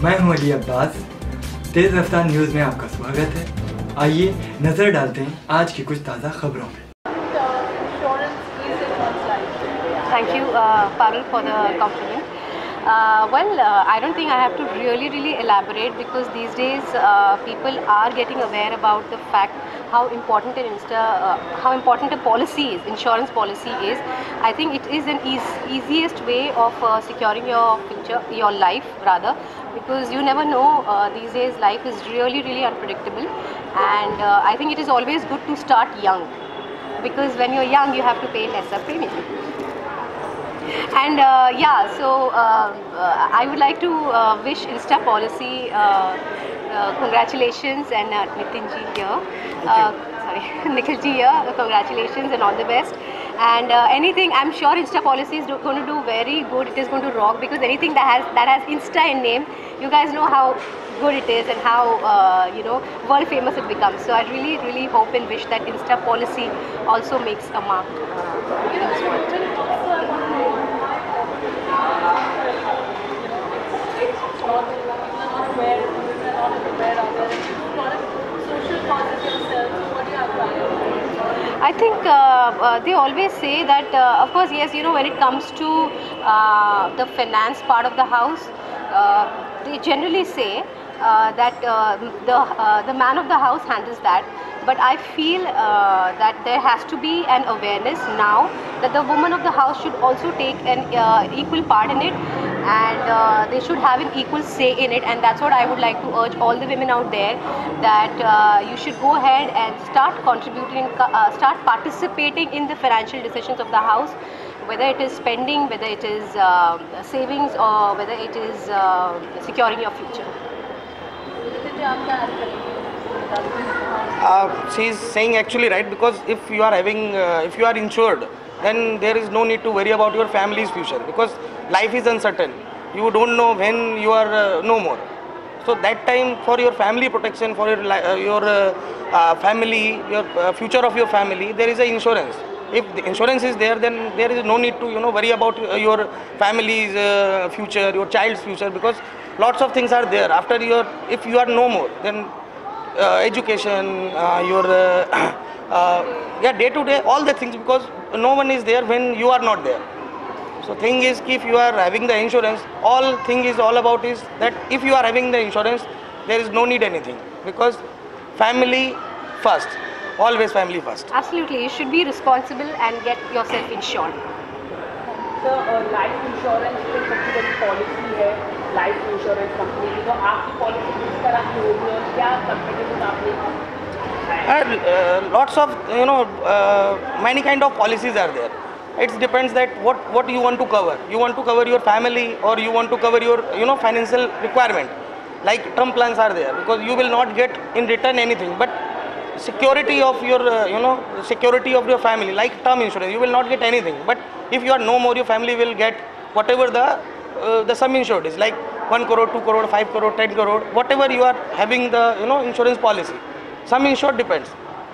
मैं हूं अली अब्बास। तेज़ रफ्तार न्यूज़ में आपका स्वागत है। आइए नज़र डालते हैं आज की कुछ ताज़ा खबरों में। Thank you, Parul, for the compliment. I don't think I have to really elaborate, because these days people are getting aware about the fact how important how important a policy is, insurance policy is. I think it is an easiest way of securing your future, your life rather, because you never know. These days life is really unpredictable, and I think it is always good to start young, because when you're young you have to pay lesser premium. And I would like to wish Insta policy congratulations, and Nitin ji here, Nikhil ji here, congratulations and all the best. And anything, I'm sure Insta policy is going to do very good. It is going to rock, because anything that has Insta in name, you guys know how good it is and how world famous it becomes. So I really hope and wish that Insta policy also makes a mark in this world. I think they always say that, of course, yes, when it comes to the finance part of the house, they generally say that the man of the house handles that. But I feel that there has to be an awareness now that the woman of the house should also take an equal part in it, and they should have an equal say in it. And that's what I would like to urge all the women out there, that you should go ahead and start contributing, start participating in the financial decisions of the house, whether it is spending, whether it is savings, or whether it is securing your future. She is saying actually right, because if you are insured, then there is no need to worry about your family's future, because life is uncertain. You don't know when you are no more. So that time, for your family protection, for your family, your future of your family, there is an insurance. If the insurance is there, then there is no need to worry about your family's future, your child's future, because lots of things are there after if you are no more, then education, your day to day, all the things, because no one is there when you are not there. So thing is, if you are having the insurance, all thing is all about is that if you are having the insurance, there is no need anything, because family first, always family first. Absolutely, you should be responsible and get yourself insured. So life insurance एक सबसे बड़ी policy है, life insurance company की। तो आपकी policy किस तरह की होगी और क्या कंपनी आपने? Lots of many kind of policies are there. It depends that what you want to cover. You want to cover your family, or you want to cover your financial requirement. Like term plans are there, because you will not get in return anything, but security of your security of your family, like term insurance, you will not get anything. But if you are no more, your family will get whatever the sum insured is, like 1 crore, 2 crore, 5 crore, 10 crore, whatever you are having the insurance policy. Sum insured depends.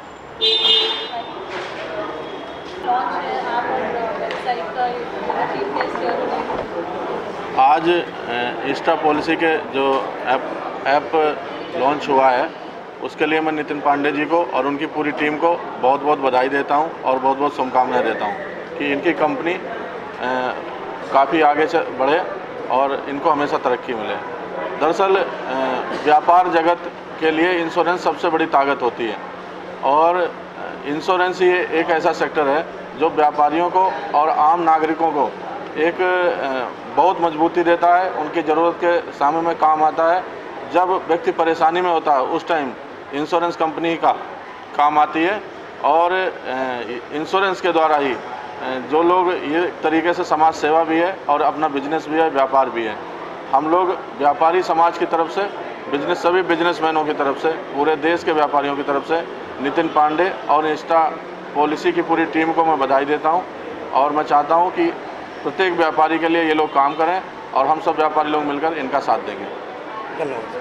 आज Insta policy के जो app launch हुआ है, उसके लिए मैं नितिन पांडे जी को और उनकी पूरी टीम को बहुत बहुत बधाई देता हूं और बहुत बहुत शुभकामनाएं देता हूं कि इनकी कंपनी काफ़ी आगे बढ़े और इनको हमेशा तरक्की मिले। दरअसल व्यापार जगत के लिए इंश्योरेंस सबसे बड़ी ताकत होती है, और इंश्योरेंस ही एक ऐसा सेक्टर है जो व्यापारियों को और आम नागरिकों को एक बहुत मजबूती देता है, उनकी ज़रूरत के सामने में काम आता है। जब व्यक्ति परेशानी में होता है, उस टाइम इंश्योरेंस कंपनी का काम आती है, और इंश्योरेंस के द्वारा ही जो लोग ये तरीके से समाज सेवा भी है और अपना बिजनेस भी है, व्यापार भी है। हम लोग व्यापारी समाज की तरफ से, सभी बिजनेसमैनों की तरफ से, पूरे देश के व्यापारियों की तरफ से नितिन पांडे और इंस्टा पॉलिसी की पूरी टीम को मैं बधाई देता हूं, और मैं चाहता हूं कि प्रत्येक व्यापारी के लिए ये लोग काम करें और हम सब व्यापारी लोग मिलकर इनका साथ देंगे। धन्यवाद।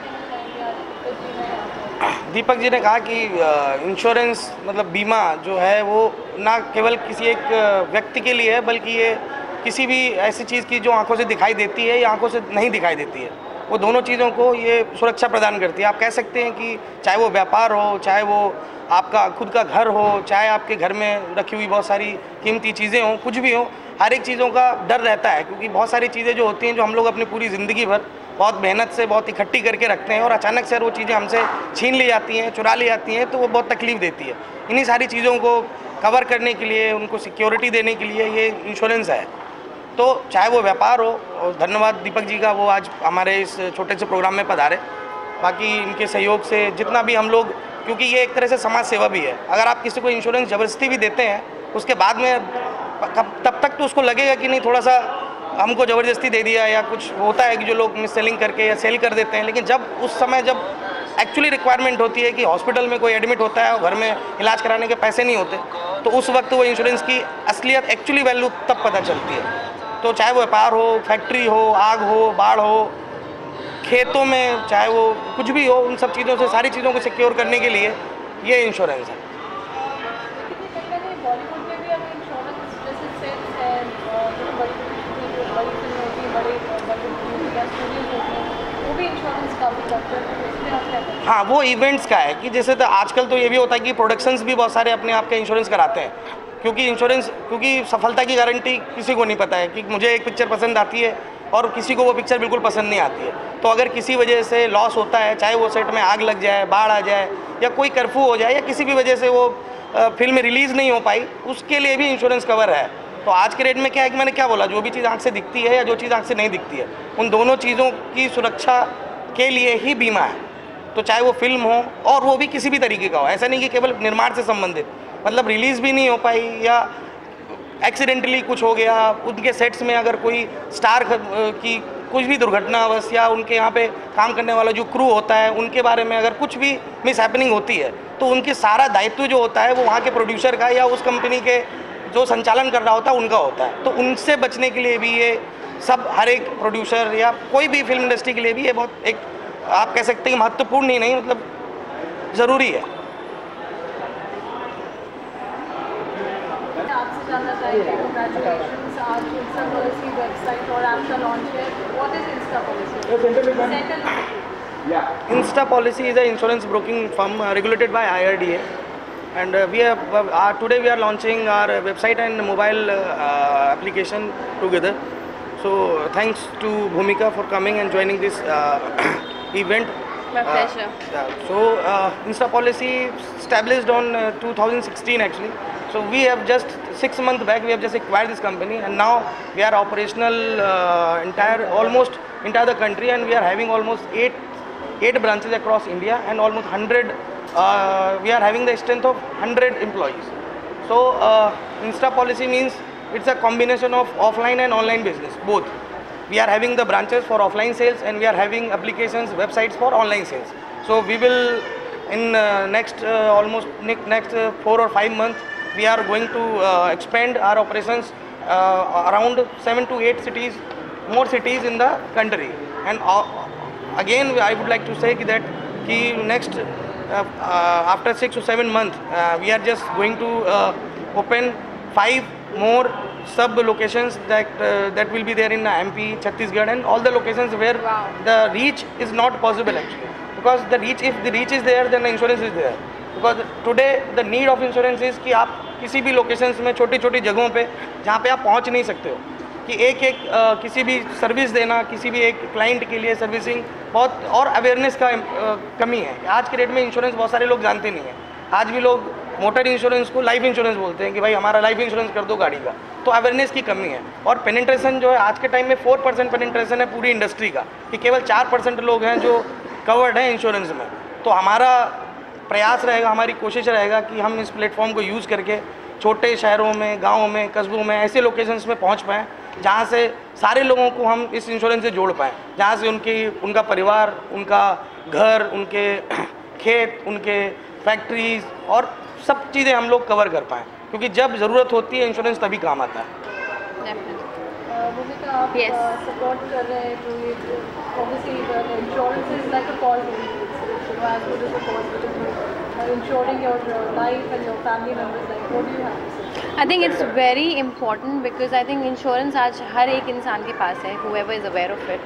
दीपक जी ने कहा कि इंश्योरेंस मतलब बीमा जो है वो ना केवल किसी एक व्यक्ति के लिए है, बल्कि ये किसी भी ऐसी चीज़ की जो आंखों से दिखाई देती है या आंखों से नहीं दिखाई देती है, वो दोनों चीज़ों को ये सुरक्षा प्रदान करती है। आप कह सकते हैं कि चाहे वो व्यापार हो, चाहे वो आपका खुद का घर हो, चाहे आपके घर में रखी हुई बहुत सारी कीमती चीज़ें हों, कुछ भी हो, हर एक चीज़ों का डर रहता है, क्योंकि बहुत सारी चीज़ें जो होती हैं जो हम लोग अपनी पूरी ज़िंदगी भर बहुत मेहनत से बहुत इकट्ठी करके रखते हैं और अचानक से वो चीज़ें हमसे छीन ली जाती हैं, चुरा ली जाती हैं, तो वो बहुत तकलीफ़ देती है। इन्हीं सारी चीज़ों को कवर करने के लिए, उनको सिक्योरिटी देने के लिए ये इंश्योरेंस है। तो चाहे वो व्यापार हो, और धन्यवाद दीपक जी का, वो आज हमारे इस छोटे से प्रोग्राम में पधारे। बाकी इनके सहयोग से जितना भी हम लोग, क्योंकि ये एक तरह से समाज सेवा भी है, अगर आप किसी को इंश्योरेंस ज़बरदस्ती भी देते हैं, उसके बाद में तब तक तो उसको लगेगा कि नहीं थोड़ा सा हमको ज़बरदस्ती दे दिया, या कुछ होता है कि जो लोग मिस सेलिंग करके या सेल कर देते हैं। लेकिन जब उस समय जब एक्चुअली रिक्वायरमेंट होती है कि हॉस्पिटल में कोई एडमिट होता है और घर में इलाज कराने के पैसे नहीं होते, तो उस वक्त वो इंश्योरेंस की असलियत, एक्चुअली वैल्यू तब पता चलती है। तो चाहे वो व्यापार हो, फैक्ट्री हो, आग हो, बाढ़ हो, खेतों में चाहे वो कुछ भी हो, उन सब चीज़ों से, सारी चीज़ों को सिक्योर करने के लिए ये इंश्योरेंस है। बॉलीवुड में भी अब इंश्योरेंस जैसे सेट्स है, जो बड़ी फिल्म होती है, बड़े स्टूडियोज होते हैं, वो भी इंश्योरेंस काफ़ी करते हैं। हाँ, वो इवेंट्स का है कि जैसे तो आजकल तो ये भी होता है कि प्रोडक्शंस भी बहुत सारे अपने आप के इंश्योरेंस कराते हैं, क्योंकि सफलता की गारंटी किसी को नहीं पता है कि मुझे एक पिक्चर पसंद आती है और किसी को वो पिक्चर बिल्कुल पसंद नहीं आती है। तो अगर किसी वजह से लॉस होता है, चाहे वो सेट में आग लग जाए, बाढ़ आ जाए, या कोई कर्फ्यू हो जाए, या किसी भी वजह से वो फिल्म रिलीज़ नहीं हो पाई, उसके लिए भी इंश्योरेंस कवर है। तो आज के रेट में क्या है कि मैंने क्या बोला, जो भी चीज़ आँख से दिखती है या जो चीज़ आँख से नहीं दिखती है, उन दोनों चीज़ों की सुरक्षा के लिए ही बीमा है। तो चाहे वो फिल्म हो, और वो भी किसी भी तरीके का हो, ऐसा नहीं कि केवल निर्माण से संबंधित, मतलब रिलीज़ भी नहीं हो पाई या एक्सीडेंटली कुछ हो गया, उनके सेट्स में अगर कोई स्टार की कुछ भी दुर्घटनावश, या उनके यहाँ पे काम करने वाला जो क्रू होता है उनके बारे में अगर कुछ भी मिस हैपनिंग होती है, तो उनकी सारा दायित्व जो होता है वो वहाँ के प्रोड्यूसर का या उस कंपनी के जो संचालन कर रहा होता है उनका होता है। तो उनसे बचने के लिए भी ये सब, हर एक प्रोड्यूसर या कोई भी फिल्म इंडस्ट्री के लिए भी ये बहुत एक, आप कह सकते हैं महत्वपूर्ण ही नहीं, मतलब ज़रूरी है। आपसे जानना चाहिए, कांग्रेचुलेशंस, आज इंस्टा पॉलिसी वेबसाइट और ऐप का लॉन्च है। What is Insta policy? Insta Policy is an insurance broking firm regulated by IRDA, and today we are launching our website and mobile application together. So thanks to Bhumika for coming and joining this event. My pleasure. Insta Policy established on 2016 actually. So we have just 6 months back we have just acquired this company, and now we are operational almost entire the country, and we are having almost 8 branches across India, and almost 100, we are having the strength of 100 employees. So Insta Policy means it's a combination of offline and online business, both. We are having the branches for offline sales, and we are having applications, websites for online sales. So we will in next 4 or 5 months we are going to expand our operations around 7 to 8 cities, more cities in the country. And again I would like to say that next after 6 to 7 months we are just going to open 5 more sub locations that will be there in MP, Chhattisgarh, and all the locations where the reach is not possible actually. Because if the reach is there, then the insurance is there. Because today the need of insurance is कि आप किसी भी locations में छोटी छोटी जगहों पे जहाँ पे आप पहुँच नहीं सकते हो, कि एक किसी भी सर्विस देना, किसी भी एक क्लाइंट के लिए सर्विसिंग बहुत, और अवेयरनेस का कमी है। आज के डेट में इंश्योरेंस बहुत सारे लोग जानते नहीं हैं। आज भी लोग मोटर इंश्योरेंस को लाइफ इंश्योरेंस बोलते हैं कि भाई हमारा लाइफ इंश्योरेंस कर दो गाड़ी का। तो अवेयरनेस की कमी है, और पेनिट्रेशन जो है आज के टाइम में 4% पेनिट्रेशन है पूरी इंडस्ट्री का, कि केवल 4% लोग हैं जो कवर्ड हैं इंश्योरेंस में। तो हमारा प्रयास रहेगा, हमारी कोशिश रहेगा कि हम इस प्लेटफॉर्म को यूज़ करके छोटे शहरों में, गाँवों में, कस्बों में, ऐसे लोकेशंस में पहुँच पाएँ जहाँ से सारे लोगों को हम इस इंश्योरेंस से जोड़ पाएँ, जहाँ से उनका परिवार, उनका घर, उनके खेत, उनके फैक्ट्रीज और सब चीज़ें हम लोग कवर कर पाएँ, क्योंकि जब ज़रूरत होती है इंश्योरेंस तभी काम आता है। भूमिका, आप सपोर्ट कर रहे हैं, तो ये obviously insurance is like a call to as good as a hospital, ensuring your life and your family members' life. What do you have to say? I think it's very important because I think insurance आज हर एक इंसान के पास है, whoever is aware of it.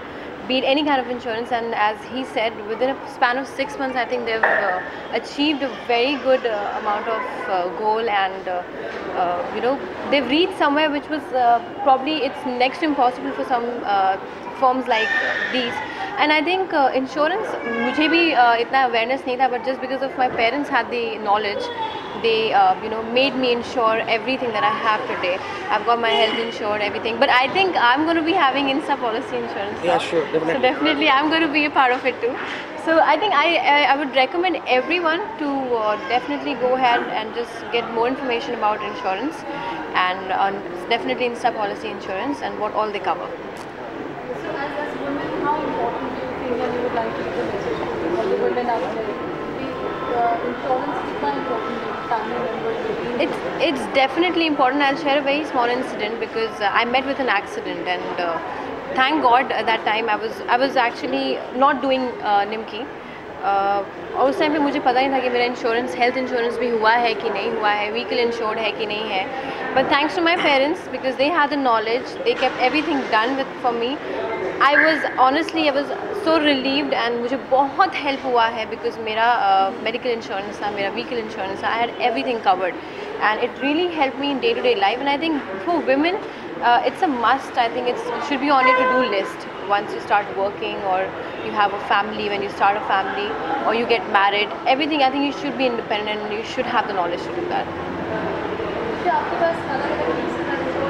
be it any kind of insurance. And as he said, within a span of 6 months, I think they've achieved a very good amount of goal, and they've reached somewhere which was probably it's next to impossible for some firms like these. And I think insurance, मुझे भी इतना awareness नहीं था, but just because of my parents had the knowledge, they made me insure everything that I have today. I've got my health insured, everything. But I think I'm going to be having Insta policy insurance. Yeah, sure, definitely. So definitely I'm going to be a part of it too. So I think I would recommend everyone to definitely go ahead and just get more information about insurance, and on definitely Insta policy insurance and what all they cover. So as women, how important do you think that you would like to give a message to all the women out there? Insurance is quite important to family members. It's definitely important. I'll share a very small incident, because I met with an accident, and thank God at that time I was actually not doing Nimki. और उस time पे मुझे पता नहीं था कि मेरा insurance, health insurance भी हुआ है कि नहीं हुआ है, व्हीकल इंश्योर्ड है कि नहीं है. But thanks to my parents, because they had the knowledge, they kept everything done with for me. I was so relieved, and मुझे बहुत हेल्प हुआ है, बिकॉज मेरा मेडिकल इंश्योरेंस था, मेरा व्हीकल इंश्योरेंस था. I had everything covered, and it really help me in day to day life. And I think for women, it's a must. I think it should be on your to-do list once you start working, or you have a family, when you start a family, or you get married. Everything, I think you should be independent, and you should have the knowledge to do that. क्या आपके पास अलग-अलग reason है जो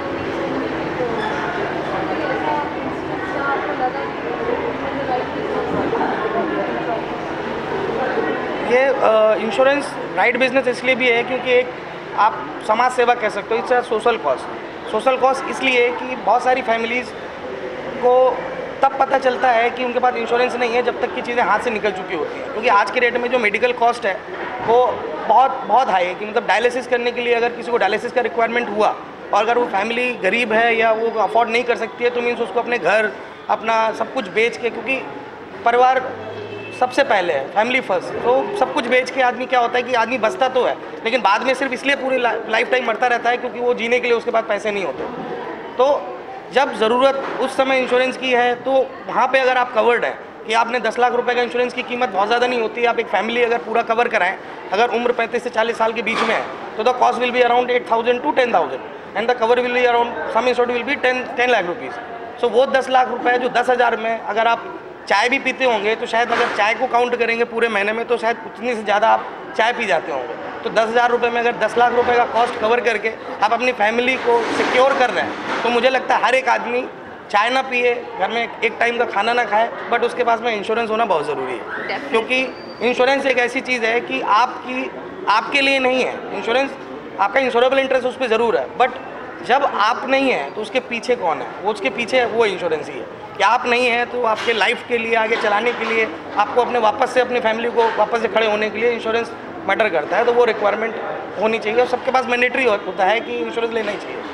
कोई ऐसा instance जहाँ आपको लगा कि मैंने right ये इंश्योरेंस राइट बिजनेस इसलिए भी है क्योंकि एक आप समाज सेवा कह सकते हो. इट्स अ सोशल कॉस्ट इसलिए कि बहुत सारी फैमिलीज़ को तब पता चलता है कि उनके पास इंश्योरेंस नहीं है जब तक कि चीज़ें हाथ से निकल चुकी होती हैं. क्योंकि आज के डेट में जो मेडिकल कॉस्ट है वो बहुत हाई है. कि मतलब डायलिसिस करने के लिए अगर किसी को डायलिसिस का रिक्वायरमेंट हुआ, और अगर वो फैमिली गरीब है या वो अफोर्ड नहीं कर सकती है, तो मीन्स उसको अपने घर, अपना सब कुछ बेच के, क्योंकि परिवार सबसे पहले है, फैमिली फर्स्ट, तो सब कुछ बेच के आदमी क्या होता है कि आदमी बचता तो है, लेकिन बाद में सिर्फ इसलिए पूरी लाइफ टाइम मरता रहता है क्योंकि वो जीने के लिए उसके पास पैसे नहीं होते. तो जब ज़रूरत उस समय इंश्योरेंस की है, तो वहाँ पे अगर आप कवर्ड है कि आपने 10 लाख रुपए का इंश्योरेंस की कीमत बहुत ज़्यादा नहीं होती है. आप एक फैमिली अगर पूरा कवर कराएं, अगर उम्र 35 से 40 साल के बीच में है, तो the cost will be around 8,000 to 10,000, and the cover will be around sum insured will be 10 lakh rupees. So वो 10 लाख रुपए जो 10,000 में, अगर आप चाय भी पीते होंगे तो शायद अगर चाय को काउंट करेंगे पूरे महीने में, तो शायद उतनी से ज़्यादा आप चाय पी जाते होंगे. तो 10,000 रुपये में अगर 10 लाख रुपए का कॉस्ट कवर करके आप अपनी फैमिली को सिक्योर कर रहे हैं, तो मुझे लगता है हर एक आदमी चाय ना पिए, घर में एक टाइम का खाना ना खाए, बट उसके पास में इंश्योरेंस होना बहुत ज़रूरी है. क्योंकि इंश्योरेंस एक ऐसी चीज़ है कि आपके लिए नहीं है. इंश्योरेंस आपका इंश्योरेबल इंटरेस्ट उस पर ज़रूर है, बट जब आप नहीं हैं तो उसके पीछे कौन है, वो उसके पीछे वो इंश्योरेंस ही है. कि आप नहीं हैं तो आपके लाइफ के लिए, आगे चलाने के लिए, आपको अपने वापस से अपनी फैमिली को वापस से खड़े होने के लिए इंश्योरेंस मैटर करता है. तो वो रिक्वायरमेंट होनी चाहिए, और सबके पास मैंडेटरी होता है कि इंश्योरेंस लेना ही चाहिए.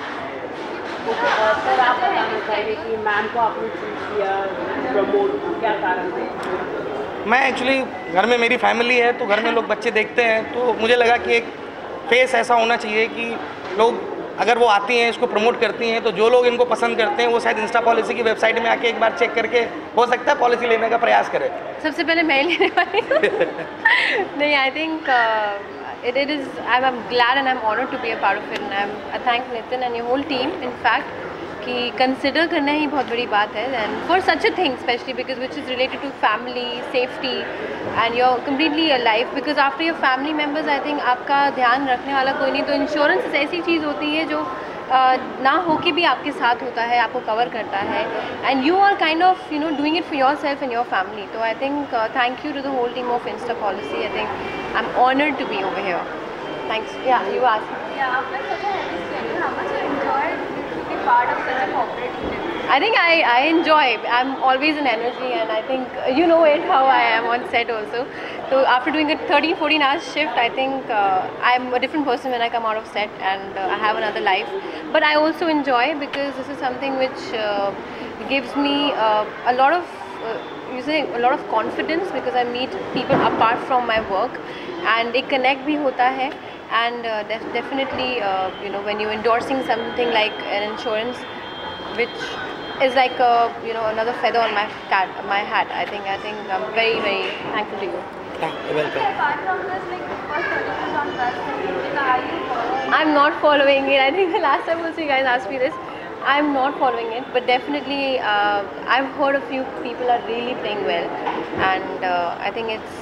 सर, आप बताना चाहिए कि मैम को आपने चूज किया, प्रमोट, क्या कारण है? मैं एक्चुअली घर में मेरी फैमिली है, तो घर में लोग बच्चे देखते हैं, तो मुझे लगा कि एक फेस ऐसा होना चाहिए कि लोग अगर वो आती हैं, इसको प्रमोट करती हैं, तो जो लोग इनको पसंद करते हैं वो शायद इंस्टा पॉलिसी की वेबसाइट में आके एक बार चेक करके हो सकता है पॉलिसी लेने का प्रयास करें. सबसे पहले मैं ही लेने वाली हूँ. नहीं, I think it is, I'm glad and I'm honored to be a part of it, and I thank Nitin and your whole team, in fact, कि कंसिडर करना ही बहुत बड़ी बात है, and for such a thing specially because which is related to family safety and your completely your life, because after your family members I think आपका ध्यान रखने वाला कोई नहीं. तो इंश्योरेंस ऐसी चीज़ होती है जो ना हो के भी आपके साथ होता है, आपको कवर करता है, and you are kind of doing it for yourself and your family. तो I think thank you to the whole team of Insta policy. I think I am honoured to be over here. Thanks. Yeah you asked. आपने such a heavy schedule. How much you enjoyed to be part of such a corporate event? I think I enjoy. I'm always in energy, and I think you know it how I am on set also. So after doing a 13-14 hours shift, I think I'm a different person when I come out of set, and I have another life. But I also enjoy because this is something which gives me a lot of a lot of confidence, because I meet people apart from my work, and एक connect भी होता है. And definitely when you're endorsing something like an insurance which is like another feather on my hat. I think I'm very very thankful to you. You're welcome. Apart from this, like first 30 days on bus, are you following? I'm not following it. I think the last time also you guys asked me this. I'm not following it, but definitely I've heard a few people are really playing well, and I think it's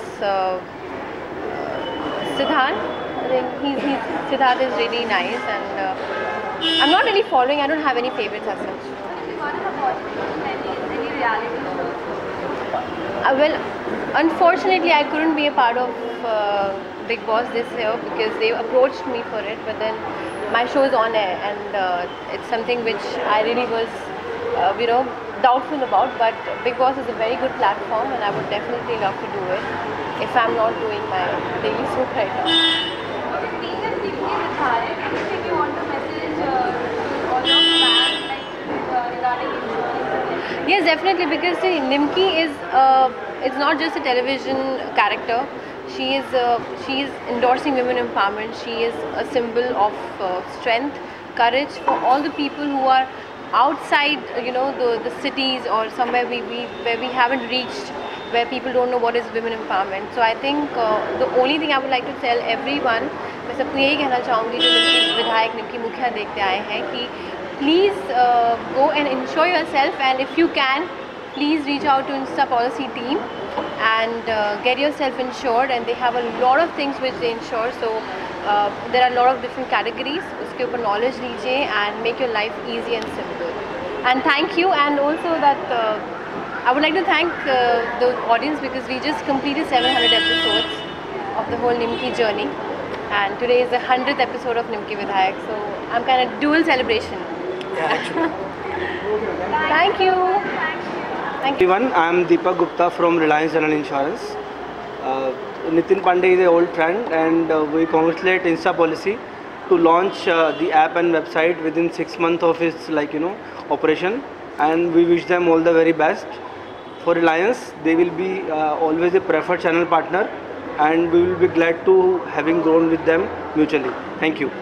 Siddharth. I think Siddharth is really nice, and I'm not really following. I don't have any favorites as such. What is the possibility of any reality shows? Well, unfortunately, I couldn't be a part of Big Boss this year because they approached me for it, but then my show is on air, and it's something which I really was, doubtful about. But Big Boss is a very good platform, and I would definitely love to do it if I'm not doing my daily soap right now. Being a Nimki Mukhiya, anything you want to message to all your fans, like regarding insurance? Yes, definitely, because see, Nimki is it's not just a television character. She is endorsing women empowerment. She is a symbol of strength, courage for all the people who are outside, the cities or somewhere where we haven't reached, where people don't know what is women empowerment. So I think the only thing I would like to tell everyone, मैं सबको यही कहना चाहूँगी जो विधायक निमकी मुखिया देखते आए हैं कि please go and insure yourself, and if you can, please reach out to Insta policy team and get yourself insured, and they have a lot of things which they insure. So there are a lot of different categories. उसके ऊपर knowledge लीजिए and make your life easy and simple. And thank you, and also that I would like to thank the audience because we just completed 700 episodes of the whole Nimki journey, and today is the 100th episode of Nimki Vidhayak, so I'm kind of dual celebration. Yeah, actually. Thank you. Thank you. Everyone, I am Deepak Gupta from Reliance General Insurance. Nitin Pandey is an old friend, and we congratulate Insta Policy to launch the app and website within 6 months of its operation, and we wish them all the very best. For Reliance, they will be always a preferred channel partner, and we will be glad to having grown with them mutually. Thank you.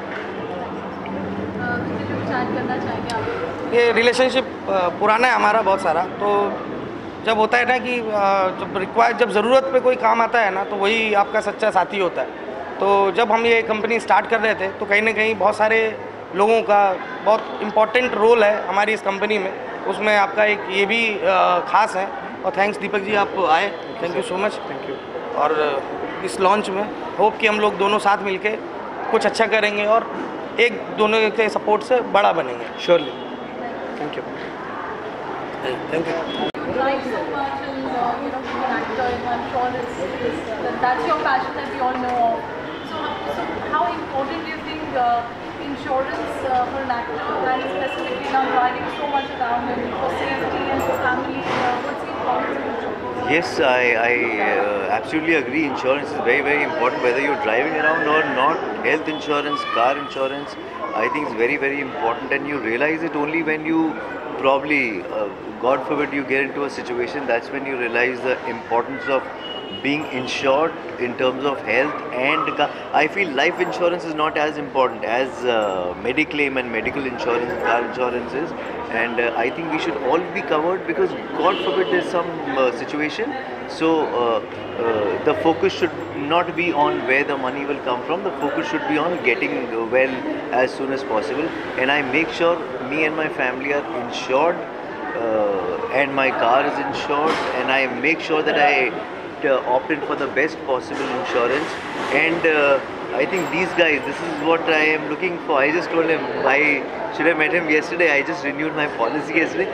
ये relationship पुराना है हमारा बहुत सारा, तो जब होता है ना कि जब ज़रूरत पे कोई काम आता है ना, तो वही आपका सच्चा साथी होता है. तो जब हम ये कंपनी स्टार्ट कर रहे थे तो कहीं ना कहीं बहुत सारे लोगों का बहुत इम्पोर्टेंट रोल है हमारी इस कंपनी में, उसमें आपका एक ये भी ख़ास है. और थैंक्स दीपक जी, आप आए, thank you so much. Thank you. और इस लॉन्च में होप कि हम लोग दोनों साथ मिलके कुछ अच्छा करेंगे और एक दोनों के सपोर्ट से बड़ा बनेंगे. Surely. Thank you. Thank you. Like so much, and being an actor, and I'm sure that's your passion that we all know of. So how important do you think insurance for an actor, and specifically now riding so much around, and for safety and for family, what's the importance of insurance? Yes, I absolutely agree. Insurance is very, very important, whether you're driving around or not. Health insurance, car insurance, I think it's very, very important, and you realize it only when you probably, God forbid, you get into a situation. That's when you realize the importance of being insured in terms of health and car. I feel life insurance is not as important as Mediclaim and medical insurance and car insurance is, and I think we should all be covered because God forbid there's some situation. So the focus should not be on where the money will come from. The focus should be on getting well as soon as possible, and I make sure me and my family are insured, and my car is insured, and I make sure that I opt in for the best possible insurance. And I think these guys, this is what I am looking for. I just told him, I should have met him yesterday. I just renewed my policy yesterday,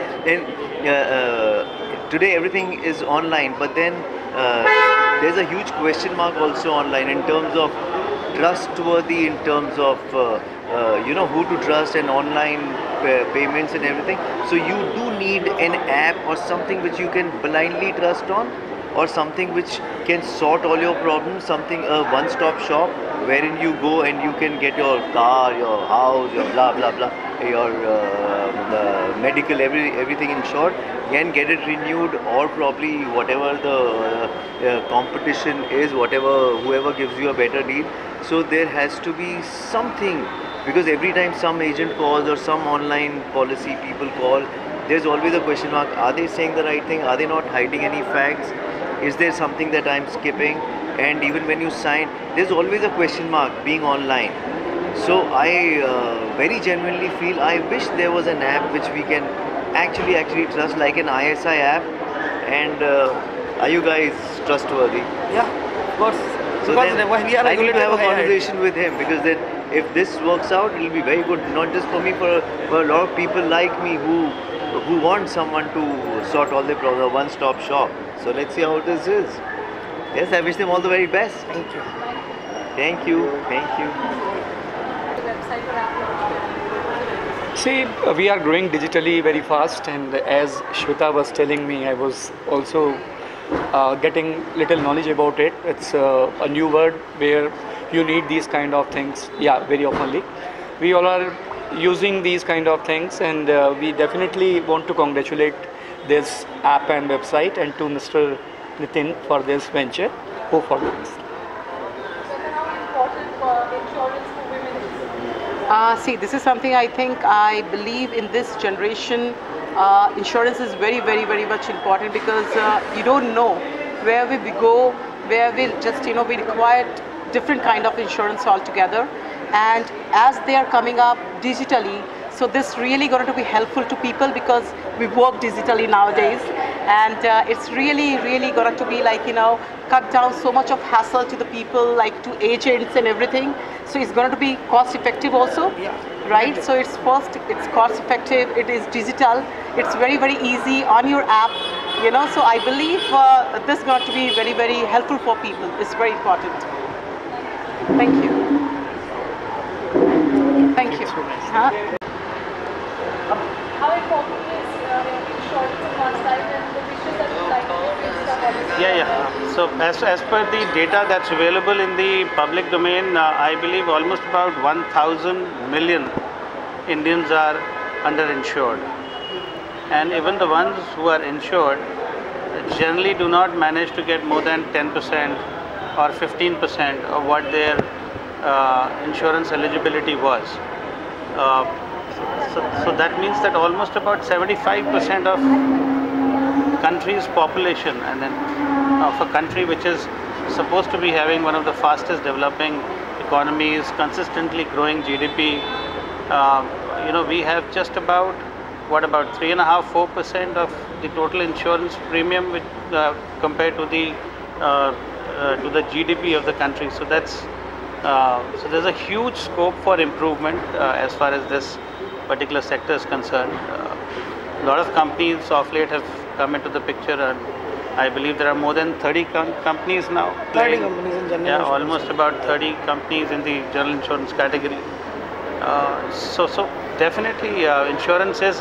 and today everything is online, but then there's a huge question mark also online in terms of trustworthy, in terms of who to trust, and online payments and everything. So you do need an app or something which you can blindly trust on, or something which can sort all your problems, something, a one-stop shop wherein you go and you can get your car, your house, your blah blah blah, your medical, everything insured, and get it renewed, or probably whatever the competition is, whoever gives you a better deal. So there has to be something, because every time some agent calls or some online policy people call, there's always a question mark. Are they saying the right thing? Are they not hiding any facts? Is there something that I'm skipping? And even when you sign, there's always a question mark being online. So I very genuinely feel I wish there was an app which we can actually trust, like an ISI app. And are you guys trustworthy? Yeah, of course. So Because then we are I need to have a regulated by conversation with him, because then if this works out, it will be very good, not just for me, for a lot of people like me who want someone to sort all their problems, a one-stop shop. So let's see how this is. Yes, I wish them all the very best. Thank you. Thank you. Thank you. The website or app launch? See, we are growing digitally very fast, and as Shweta was telling me, I was also getting little knowledge about it. It's a new word where you need these kind of things. Yeah, very oftenly. We all are using these kind of things, and we definitely want to congratulate this app and website and to Mr. Nitin for this venture. Go for this. How important insurance for women is? See, this is something I believe in this generation. Insurance is very, very, very much important, because you don't know where we go, where we'll just, we require different kind of insurance altogether. And as they are coming up digitally, so this really going to be helpful to people, because we work digitally nowadays, and it's really, really going to be like, cut down so much of hassle to the people, like to agents and everything. So it's going to be cost effective also, right? So it's cost effective, it is digital, it's very, very easy on your app, so I believe this is going to be very, very helpful for people. It's very important. Thank you. Thank you. How important is insurance on one side and the wishes that you like to Insta policy? Yeah. So as per the data that's available in the public domain, I believe almost about 1,000 million Indians are underinsured. And even the ones who are insured generally do not manage to get more than 10% or 15% of what their insurance eligibility was. So that means that almost about 75% of country's population, and then of a country which is supposed to be having one of the fastest developing economies, consistently growing GDP, we have just about 3.5–4% of the total insurance premium, which, compared to the GDP of the country. So so there's a huge scope for improvement as far as this particular sector is concerned. A lot of companies of late have come into the picture, and I believe there are more than 30 companies now. 30 companies in general. Yeah, almost about 30 companies in the general insurance category. So definitely insurance is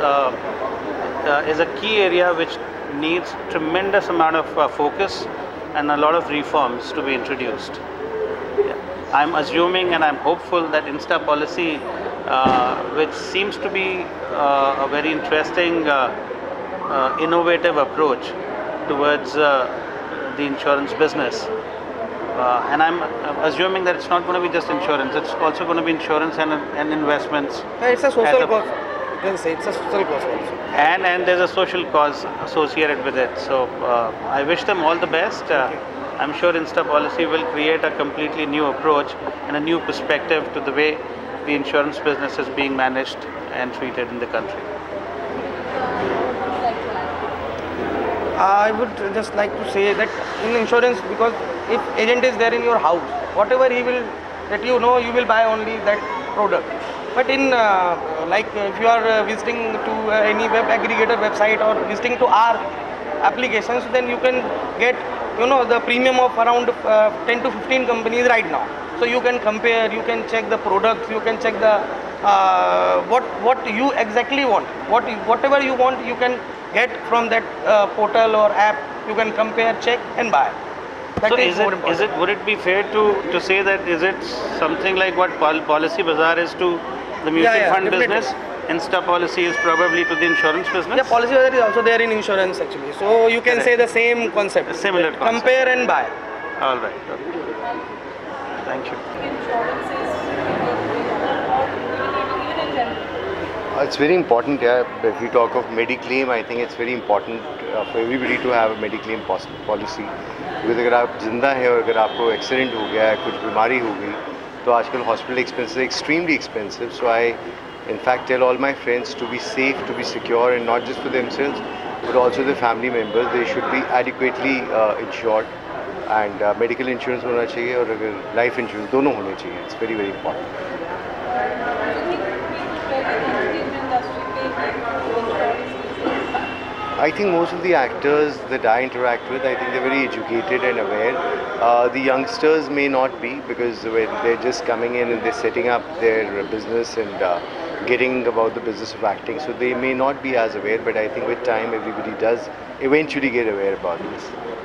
a key area which needs tremendous amount of focus and a lot of reforms to be introduced. I'm assuming and I'm hopeful that Insta policy, which seems to be a very interesting, innovative approach towards the insurance business. And I'm assuming that it's not going to be just insurance, it's also going to be insurance and investments. It's a social cause. You can say it's a social cause also. And there's a social cause associated with it. So I wish them all the best. I'm sure Insta policy will create a completely new approach and a new perspective to the way the insurance business is being managed and treated in the country. I would just like to say that in insurance, because if agent is there in your house, whatever he will let you know, you will buy only that product. But in like if you are visiting to any web aggregator website or visiting to our applications, then you can get the premium of around 10 to 15 companies right now. So you can compare, you can check the products, you can check the what you exactly want. Whatever you want, you can get from that portal or app. You can compare, check and buy. That So would it be fair to say that is it something like what Policy Bazaar is to the mutual fund definitely. business? Insta policy is probably to the insurance business? Yeah, Policy Bazaar is also there in insurance actually. So you can say the same concept. A similar concept. Compare and buy. All right. Okay. Thank you. Insurance is or even in general. It's very important, yeah. If we talk of Mediclaim, I think it's very important for everybody to have a Mediclaim policy. Because अगर आप जिंदा हैं और अगर आपको accident हो गया है, कुछ बीमारी हो गई, तो आजकल hospital expenses are extremely expensive. So I, in fact, tell all my friends to be safe, to be secure, and not just for themselves, but also the family members. They should be adequately insured, and medical insurance होना चाहिए और अगर life insurance दोनों होने चाहिए. It's very very important. I think most of the actors that I interact with, I think they're very educated and aware. The youngsters may not be, because when they're just coming in and they're setting up their business and getting about the business of acting, so they may not be as aware, but I think with time everybody does eventually get aware about this.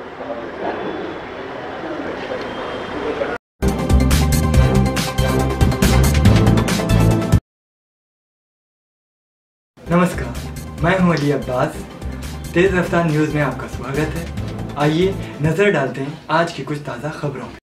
नमस्कार, मैं हूं अली अब्बास। तेज़ रफ्तार news में आपका स्वागत है। आइए नज़र डालते हैं आज की कुछ ताज़ा खबरों पे।